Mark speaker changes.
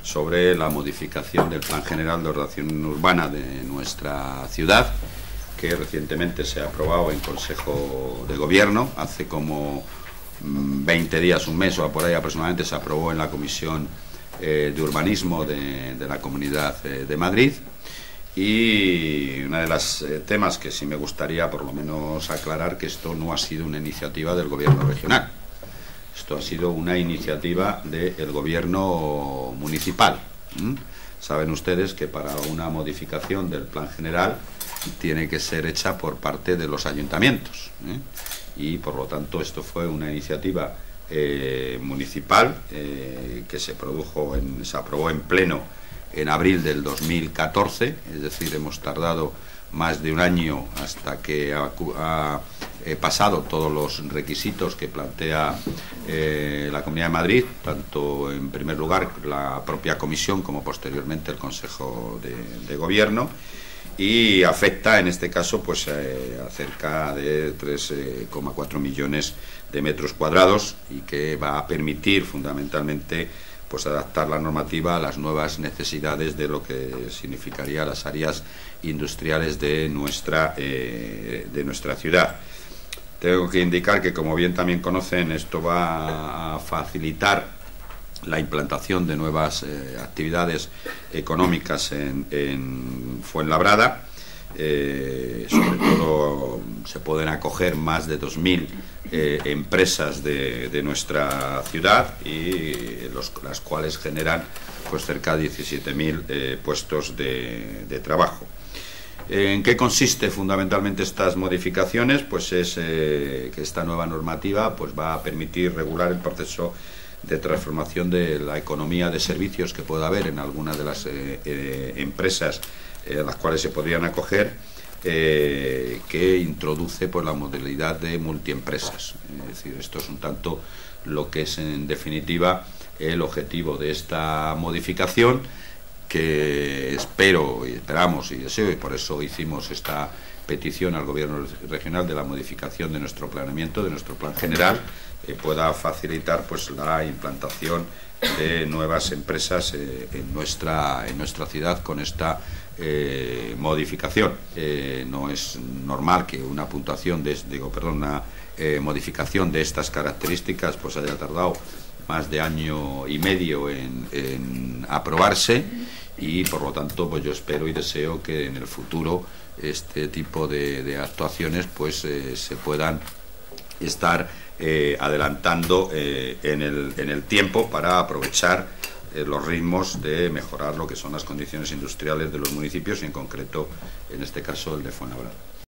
Speaker 1: sobre la modificación del Plan General de Ordenación Urbana de nuestra ciudad, que recientemente se ha aprobado en Consejo de Gobierno. Hace como 20 días, un mes o por ahí aproximadamente, se aprobó en la Comisión de Urbanismo de la Comunidad de Madrid. Y uno de los temas que sí me gustaría por lo menos aclarar, que esto no ha sido una iniciativa del Gobierno regional. Esto ha sido una iniciativa del Gobierno municipal. Saben ustedes que para una modificación del Plan General tiene que ser hecha por parte de los ayuntamientos. Y por lo tanto esto fue una iniciativa municipal que se aprobó en pleno en abril del 2014, es decir, hemos tardado más de un año hasta que ha pasado todos los requisitos que plantea la Comunidad de Madrid, tanto en primer lugar la propia Comisión como posteriormente el Consejo de Gobierno, y afecta en este caso pues a cerca de 3,4 millones de metros cuadrados, y que va a permitir fundamentalmente pues adaptar la normativa a las nuevas necesidades de lo que significaría las áreas industriales de nuestra ciudad. Tengo que indicar que, como bien también conocen, esto va a facilitar la implantación de nuevas actividades económicas en Fuenlabrada. Sobre todo se pueden acoger más de 2.000 empresas de nuestra ciudad, y las cuales generan pues cerca de 17.000 puestos de trabajo. ¿En qué consiste fundamentalmente estas modificaciones? Pues es que esta nueva normativa pues va a permitir regular el proceso de transformación de la economía de servicios que pueda haber en algunas de las empresas a las cuales se podrían acoger, que introduce pues la modalidad de multiempresas. Es decir, esto es un tanto lo que es en definitiva el objetivo de esta modificación, que espero y esperamos y deseo, y por eso hicimos esta petición al Gobierno regional de la modificación de nuestro planeamiento, de nuestro plan general, pueda facilitar pues la implantación de nuevas empresas en nuestra ciudad con esta modificación. No es normal que una modificación de estas características pues haya tardado más de año y medio en aprobarse, y por lo tanto pues yo espero y deseo que en el futuro este tipo de actuaciones pues se puedan estar adelantando en el tiempo, para aprovechar los ritmos de mejorar lo que son las condiciones industriales de los municipios, y en concreto en este caso el de Fuenlabrada.